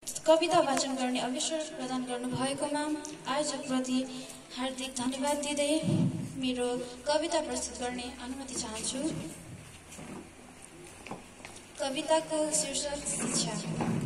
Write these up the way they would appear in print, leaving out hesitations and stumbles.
कविता वाचन गर्ने अवसर प्रदान गर्नुभएकोमा आयोजकप्रति हार्दिक धन्यवाद दिँदै मेरो कविता प्रस्तुत गर्ने अनुमति चाहन्छु। कविताको शीर्षक शिक्षा।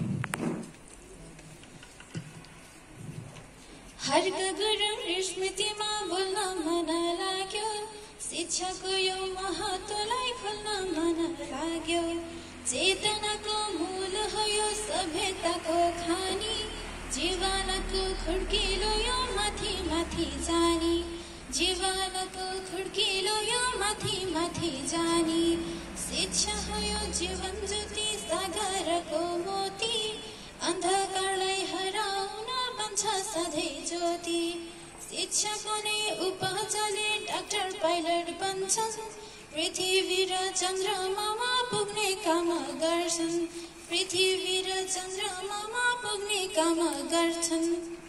हर्क गुरुङ स्मृतिमा बोल्न मन लाग्यो, शिक्षाको यो महत्त्वलाई खोल्न मन लाग्यो। चेतनाको मूल हो यो सभ्यताको खानी, जीवनको खुड्किलो यो माथि माथि जानी, जीवनको खुड्किलो यो माथि माथि जानी। शिक्षा हो यो जीवन ज्योति सागरको मोती, अन्धकारलाई हराउन बन्छ सधैँ ज्योति। शिक्षाको नै उपजले डाक्टर पाइलट बन्छन्, पृथ्वी र चन्द्रमामा पुग्ने काम गर्छन्, पृथ्वी र चन्द्रमामा पुग्ने काम गर्छन्।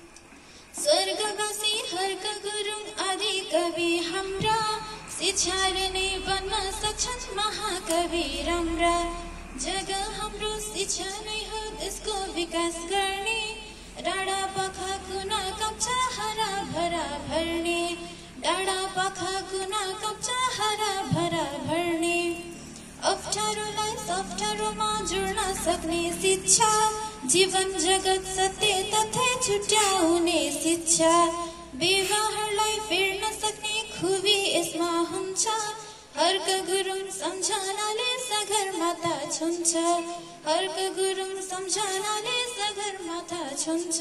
स्वर्गवासी हर्क गुरुङ आदि कवि हाम्रा, शिक्षाले नै बन्न सक्छन् महाकवि राम्रा। जग हाम्रो शिक्षा नै हो देशको विकास गर्ने, डाँडा पाखा कुना कप्चा हरा भरा भर्ने, डाँडा पाखा कुना कप्चा हरा भरा भर्ने। अप्ठ्यारोलाई सफ्ठ्यारोमा जोड्न सक्ने शिक्षा, जीवन जगत सत्य तथ्य छुट्याउने शिक्षा। व्यवहारलाई फेर्न सक्ने खुबी यसमा हुन्छ, हर्क गुरुङ सम्झनाले सगरमाथा छुन्छ, हर्क गुरुङ सम्झनाले सगरमाथा छुन्छ।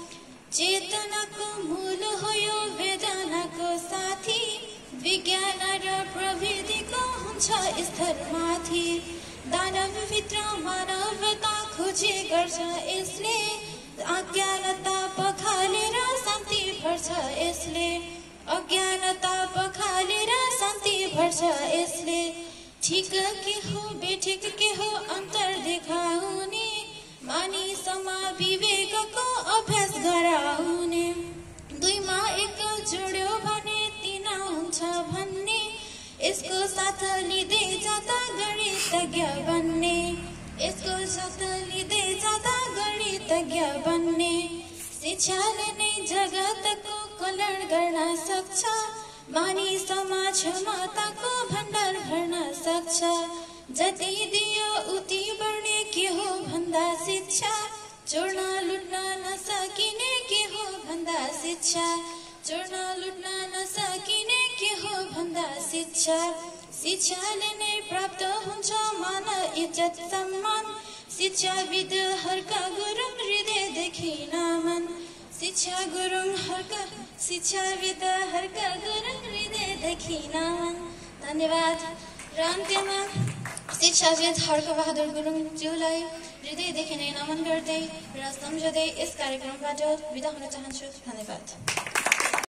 चेतनाको मूल हो यो वेदनाको साथी, विज्ञान र प्रविधिको हुन्छ स्तर माथि। दानवभित्र मानवता खोजी गर्छ यसले, अज्ञानता पखालेर शान्ति भर्छ यसले, अज्ञानता पखालेर शान्ति भर्छ यसले। ठिक के हो बेठिक के हो अन्तर देखाउने, मानिसमा विवेकको अभ्यास गराउने। दुईमा एक जोड्यो भने तीन हुन्छ भन्ने, यसको साथ लिँदै जाँदा गणितज्ञ बन्ने, यसको साथ लिँदै जाँदा गणितज्ञ बन्ने। शिक्षाले नै जगतको कल्याण गर्न सक्छ, मानिसमा क्षमताको भण्डार भर्न सक्छ। जति दियो उति बढ्ने के हो भन्दा शिक्षा, चोर्न लुट्न नसकिने के हो भन्दा शिक्षा, चोर्न लुट्न नसकिने के हो भन्दा शिक्षा। शिक्षाले नै प्राप्त हुन्छ मान इज्जत सम्मान, शिक्षाविद हर्क गुरुङ हृदयदेखि नमन। शिक्षा गुरुङ हर्क, शिक्षाविद हर्क गुरुङ हृदयदेखि नमन। धन्यवाद। र अन्त्यमा शिक्षाविद हर्क बहादुर गुरुङज्यूलाई हृदयदेखि नै नमन गर्दै र सम्झँदै यस कार्यक्रमबाट बिदा हुन चाहन्छु। धन्यवाद।